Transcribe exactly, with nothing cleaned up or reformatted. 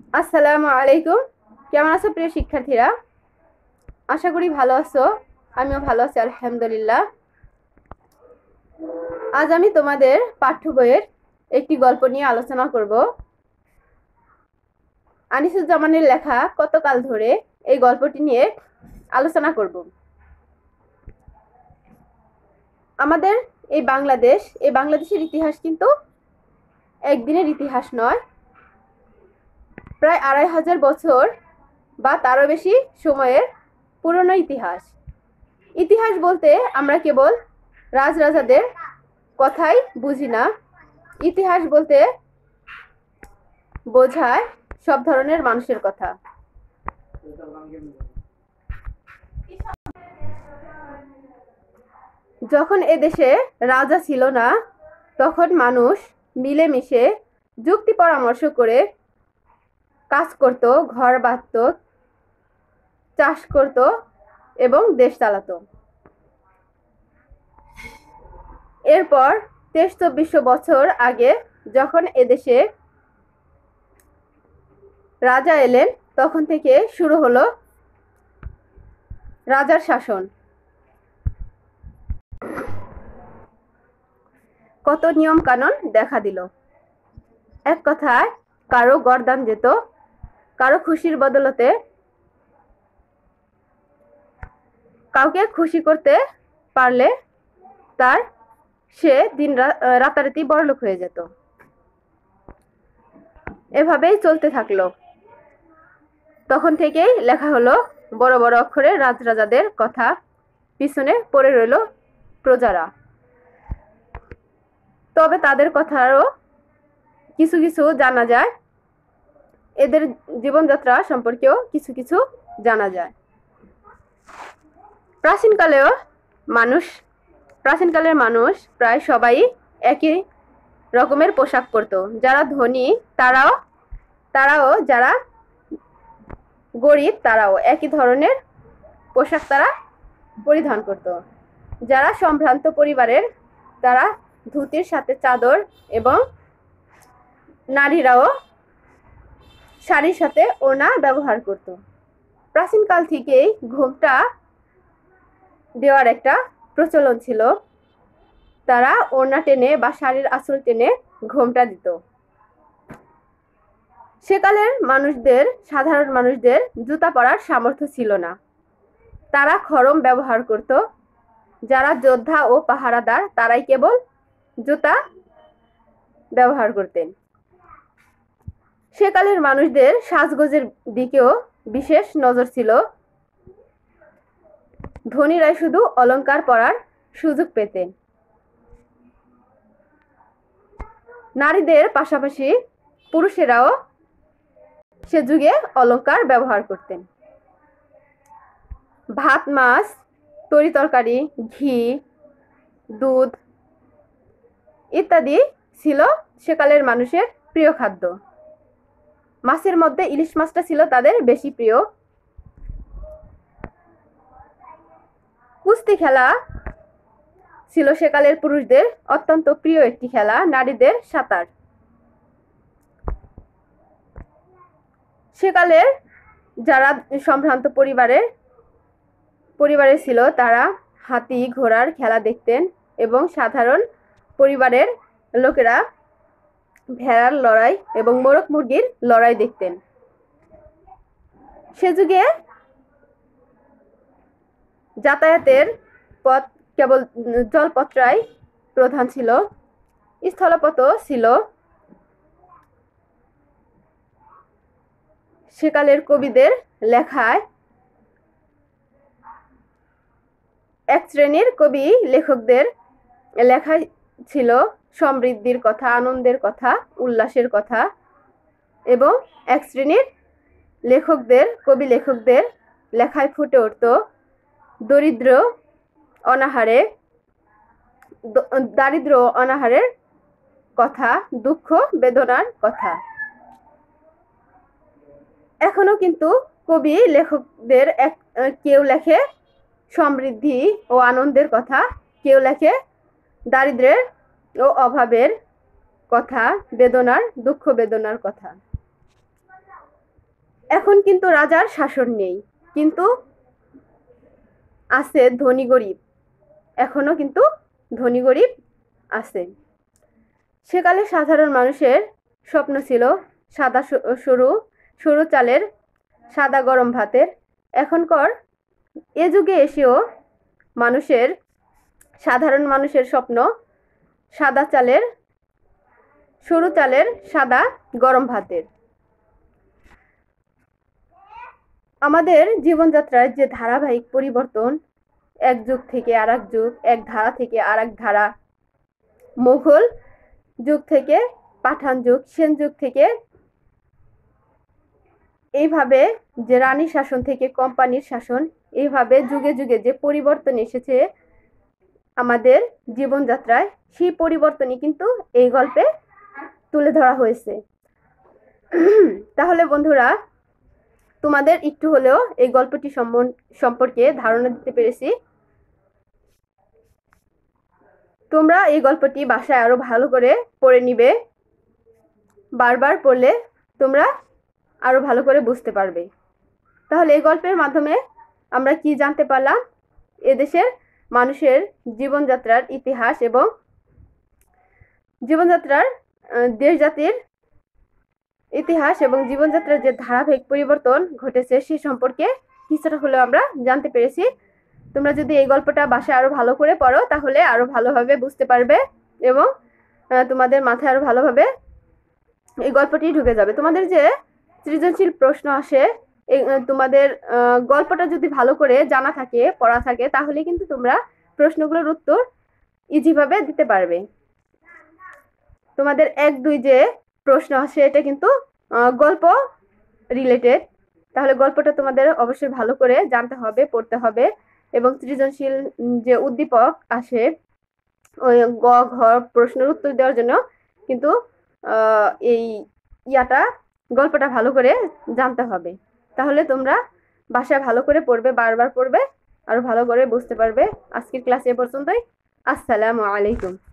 আসসালামু আলাইকুম। কেমন আছো প্রিয় শিক্ষার্থীরা? আশা করি ভালো আছো। আমিও ভালো আছি আলহামদুলিল্লাহ। আজ আমি তোমাদের পাঠ্য বইয়ের একটি গল্প নিয়ে আলোচনা করব। আনিসুজ্জামানের লেখা কতকাল ধরে এই গল্পটি নিয়ে আলোচনা করব। আমাদের এই বাংলাদেশ এই বাংলাদেশের ইতিহাস কিন্তু একদিনের ইতিহাস নয়, প্রায় আড়াই হাজার বছর বা তারও বেশি সময়ের পুরনো ইতিহাস। ইতিহাস বলতে আমরা কেবল রাজরাজাদের কথাই বুঝি না, ইতিহাস বলতে বোঝায় সব ধরনের মানুষের কথা। যখন এদেশে রাজা ছিল না, তখন মানুষ মিলেমিশে যুক্তি পরামর্শ করে কাজ করত, ঘর বাঁধত, চাষ করত এবং দেশ চালাতো। এরপর তেইশ চব্বিশশো বছর আগে যখন এদেশে রাজা এলেন, তখন থেকে শুরু হলো রাজার শাসন। কত নিয়ম কানুন দেখা দিল। এক কথায় কারো গরদান যেত, কারো খুশির বদলতে কাউকে খুশি করতে পারলে তার সে দিন রাতারাতি বড়লোক হয়ে যেত। এভাবেই চলতে থাকলো। তখন থেকেই লেখা হলো বড় বড় অক্ষরে রাজরাজাদের কথা, পিছনে পড়ে রইল প্রজারা। তবে তাদের কথারও কিছু কিছু জানা যায়, এদের জীবনযাত্রা সম্পর্কেও কিছু কিছু জানা যায়। প্রাচীনকালেও মানুষ প্রাচীনকালের মানুষ প্রায় সবাই একই রকমের পোশাক পরতো। যারা ধনী তারাও তারাও যারা গরিব তারাও একই ধরনের পোশাক তারা পরিধান করত। যারা সম্ভ্রান্ত পরিবারের তারা ধুতির সাথে চাদর এবং নারীরাও শাড়ির সাথে ওড়না ব্যবহার করত। প্রাচীনকাল থেকেই ঘোমটা দেওয়ার একটা প্রচলন ছিল। তারা ওড়না টেনে বা শাড়ির আঁচল টেনে ঘোমটা দিত। সেকালের মানুষদের সাধারণ মানুষদের জুতা পরার সামর্থ্য ছিল না, তারা খড়ম ব্যবহার করত। যারা যোদ্ধা ও পাহারাদার তারাই কেবল জুতা ব্যবহার করতেন। সেকালের মানুষদের সাজগোজের দিকেও বিশেষ নজর ছিল। ধনীরাই শুধু অলংকার পরার সুযোগ পেতেন। নারীদের পাশাপাশি পুরুষেরাও সে যুগে অলংকার ব্যবহার করতেন। ভাত, মাছ, তরি তরকারি, ঘি, দুধ ইত্যাদি ছিল সেকালের মানুষের প্রিয় খাদ্য। মাছের মধ্যে ইলিশ মাছটা ছিল তাদের বেশি প্রিয়। কুস্তি খেলা ছিল সেকালের পুরুষদের অত্যন্ত প্রিয় একটি খেলা। নারীদের সাঁতার। সেকালের যারা সম্ভ্রান্ত পরিবারের পরিবারে ছিল তারা হাতি ঘোড়ার খেলা দেখতেন এবং সাধারণ পরিবারের লোকেরা ভেড়ার লড়াই এবং মোরগ মুরগির লড়াই দেখতেন। সে যুগে যাতায়াতের পথ কেবল জলপথরাই প্রধান ছিল, স্থলপথও ছিল। সেকালের কবিদের লেখায় এক শ্রেণীর কবি লেখকদের লেখায় ছিল সমৃদ্ধির কথা, আনন্দের কথা, উল্লাসের কথা, এবং এক শ্রেণীর লেখকদের কবি লেখকদের লেখায় ফুটে উঠত দরিদ্র অনাহারে দারিদ্র অনাহারের কথা, দুঃখ বেদনার কথা। এখনো কিন্তু কবি লেখকদের এক কেউ লেখে সমৃদ্ধি ও আনন্দের কথা, কেউ লেখে দারিদ্র্যের ও অভাবের কথা, বেদনার দুঃখ বেদনার কথা। এখন কিন্তু রাজার শাসন নেই, কিন্তু আছে ধনী গরিব, এখনো কিন্তু ধনী গরিব আছে। সেকালে সাধারণ মানুষের স্বপ্ন ছিল সাদা সরু সরু চালের সাদা গরম ভাতের। এখনকার এ যুগে এসেও মানুষের সাধারণ মানুষের স্বপ্ন সাদা চালের সরু চালের সাদা গরম ভাতের। আমাদের জীবনযাত্রার যে ধারাবাহিক পরিবর্তন, এক যুগ থেকে আর এক যুগ, এক ধারা থেকে আর এক ধারা, মুঘল যুগ থেকে পাঠান যুগ, সেন যুগ থেকে এইভাবে যে রানী শাসন থেকে কোম্পানির শাসন, এইভাবে যুগে যুগে যে পরিবর্তন এসেছে আমাদের জীবনযাত্রায়, সেই পরিবর্তনই কিন্তু এই গল্পে তুলে ধরা হয়েছে। তাহলে বন্ধুরা, তোমাদের একটু হলেও এই গল্পটি সম্পর্কে ধারণা দিতে পেরেছি। তোমরা এই গল্পটি বাসায় আরো ভালো করে পড়ে নিবে। বারবার পড়লে তোমরা আরো ভালো করে বুঝতে পারবে। তাহলে এই গল্পের মাধ্যমে আমরা কি জানতে পারলাম? এদেশের মানুষের জীবনযাত্রার ইতিহাস এবং জীবনযাত্রার দেশ জাতির ইতিহাস এবং জীবনযাত্রার যে ধারাবাহিক পরিবর্তন ঘটেছে সে সম্পর্কে কিছুটা হলেও আমরা জানতে পেরেছি। তোমরা যদি এই গল্পটা বাসায় আরো ভালো করে পড়ো তাহলে আরো ভালোভাবে বুঝতে পারবে এবং তোমাদের মাথায় আরো ভালোভাবে এই গল্পটি ঢুকে যাবে। তোমাদের যে সৃজনশীল প্রশ্ন আসে, তোমাদের গল্পটা যদি ভালো করে জানা থাকে, পড়া থাকে, তাহলে কিন্তু তোমরা প্রশ্নগুলোর উত্তর ইজিভাবে দিতে পারবে। তোমাদের এক দুই যে প্রশ্ন আসে এটা কিন্তু গল্প রিলেটেড, তাহলে গল্পটা তোমাদের অবশ্যই ভালো করে জানতে হবে, পড়তে হবে। এবং সৃজনশীল যে উদ্দীপক আসে ওই গ ঘ প্রশ্নের উত্তর দেওয়ার জন্য কিন্তু এই ইয়াটা গল্পটা ভালো করে জানতে হবে। তাহলে তোমরা বাসায় ভালো করে পড়বে, বারবার পড়বে, আরো ভালো করে বুঝতে পারবে। আজকের ক্লাস এ পর্যন্তই। আসসালামু আলাইকুম।